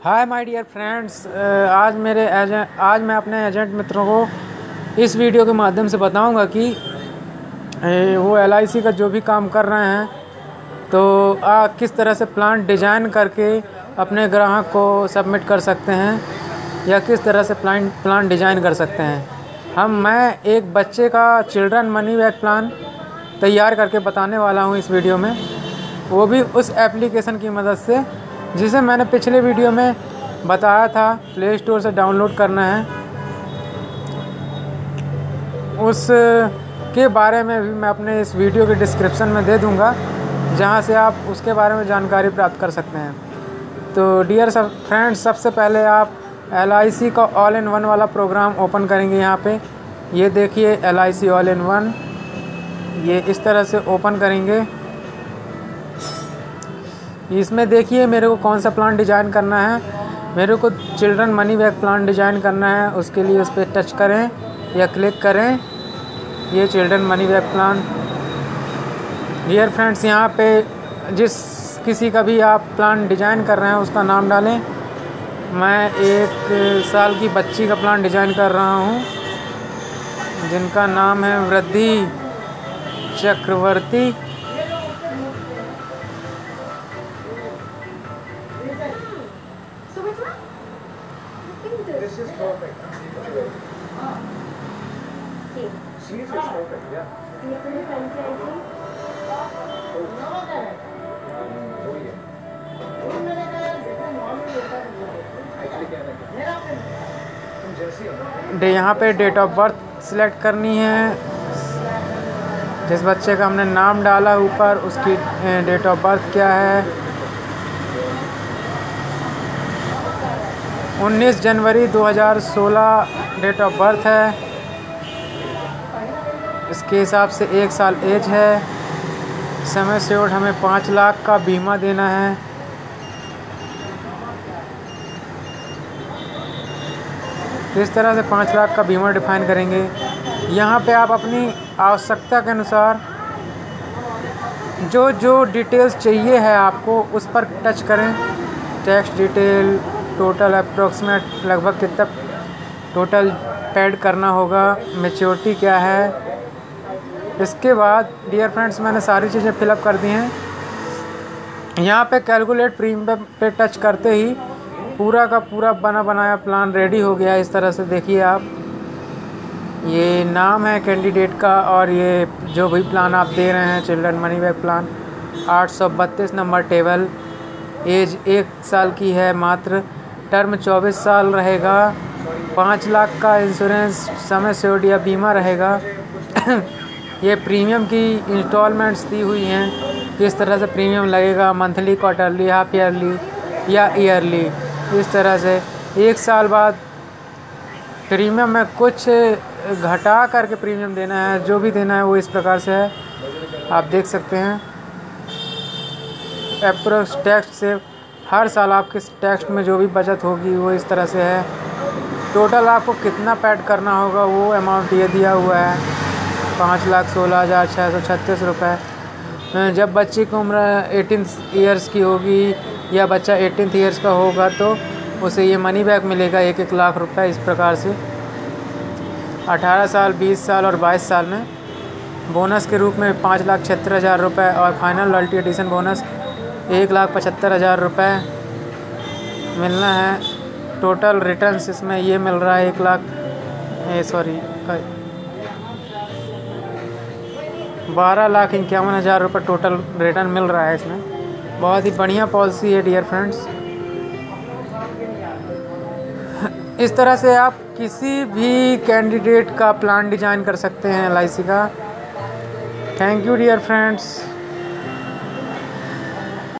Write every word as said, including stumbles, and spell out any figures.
Hi my dear friends, आज मेरे agent आज मैं अपने एजेंट मित्रों को इस वीडियो के माध्यम से बताऊंगा कि वो एल आई सी का जो भी काम कर रहे हैं तो आ, किस तरह से प्लान डिज़ाइन करके अपने ग्राहक को सबमिट कर सकते हैं या किस तरह से प्लान प्लान डिज़ाइन कर सकते हैं। हम मैं एक बच्चे का चिल्ड्रन मनी बैक प्लान तैयार करके बताने वाला हूं इस वीडियो में, वो भी उस एप्लीकेशन की मदद से जिसे मैंने पिछले वीडियो में बताया था प्ले स्टोर से डाउनलोड करना है। उस के बारे में भी मैं अपने इस वीडियो के डिस्क्रिप्शन में दे दूंगा, जहां से आप उसके बारे में जानकारी प्राप्त कर सकते हैं। तो डियर सब फ्रेंड्स, सबसे पहले आप एल आई सी का ऑल इन वन वाला प्रोग्राम ओपन करेंगे। यहाँ पे ये देखिए L I C all in one, ये इस तरह से ओपन करेंगे। इसमें देखिए मेरे को कौन सा प्लान डिज़ाइन करना है। मेरे को children money back plan design करना है। उसके लिए उस पर टच करें या क्लिक करें। ये children money back plan. Dear friends, यहाँ पे जिस किसी का भी आप प्लान डिज़ाइन कर रहे हैं उसका नाम डालें। मैं एक साल की बच्ची का प्लान डिज़ाइन कर रहा हूँ जिनका नाम है Vriddhi Chakraborty. This is perfect. See if it's perfect, yeah. डे यहाँ पे डेट ऑफ बर्थ सिलेक्ट करनी है। जिस बच्चे का हमने नाम डाला ऊपर उसकी डेट ऑफ बर्थ क्या है। उन्नीस जनवरी दो हज़ार सोलह डेट ऑफ बर्थ है। इसके हिसाब से एक साल एज है। समय श्योर्ड हमें पाँच लाख का बीमा देना है। इस तरह से पाँच लाख का बीमा डिफाइन करेंगे। यहाँ पे आप अपनी आवश्यकता के अनुसार जो जो डिटेल्स चाहिए है आपको उस पर टच करें। टैक्स डिटेल, टोटल अप्रोक्सीमेट लगभग कितना टोटल पेड करना होगा, मैच्योरिटी क्या है। इसके बाद डियर फ्रेंड्स मैंने सारी चीज़ें फिलअप कर दी हैं। यहाँ पे कैलकुलेट प्रीमियम पे टच करते ही पूरा का पूरा बना बनाया प्लान रेडी हो गया। इस तरह से देखिए आप, ये नाम है कैंडिडेट का और ये जो भी प्लान आप दे रहे हैं चिल्ड्रन मनी बैक प्लान आठ सौ बत्तीस नंबर टेबल। एज एक साल की है मात्र। टर्म चौबीस साल रहेगा। पाँच लाख का इंश्योरेंस समय श्योर्ड या बीमा रहेगा। ये प्रीमियम की इंस्टॉलमेंट्स दी हुई हैं, किस तरह से प्रीमियम लगेगा, मंथली, क्वार्टरली, हाफ ईयरली या ईयरली। इस तरह से एक साल बाद प्रीमियम में कुछ घटा करके प्रीमियम देना है। जो भी देना है वो इस प्रकार से है, आप देख सकते हैं। अप्रोक्स टैक्स से हर साल आपके टैक्स में जो भी बचत होगी वो इस तरह से है। टोटल आपको कितना पैड करना होगा वो अमाउंट ये दिया हुआ है, पाँच लाख सोलह हज़ार छः सौ छत्तीस रुपये। जब बच्ची की उम्र एटीन ईयर्स की होगी या बच्चा एटीन ईयर्स का होगा तो उसे ये मनी बैक मिलेगा एक एक लाख रुपए। इस प्रकार से अठारह साल, बीस साल और बाईस साल में बोनस के रूप में पाँच लाख छिहत्तर हज़ार रुपये और फाइनल लॉयल्टी एडिशन बोनस एक लाख पचहत्तर हज़ार रुपये मिलना है। टोटल रिटर्न्स इसमें ये मिल रहा है एक लाख सॉरी बारह लाख इक्यावन हज़ार रुपये टोटल रिटर्न मिल रहा है इसमें। बहुत ही बढ़िया पॉलिसी है डियर फ्रेंड्स। इस तरह से आप किसी भी कैंडिडेट का प्लान डिज़ाइन कर सकते हैं एल आई सी का। Thank you dear friends.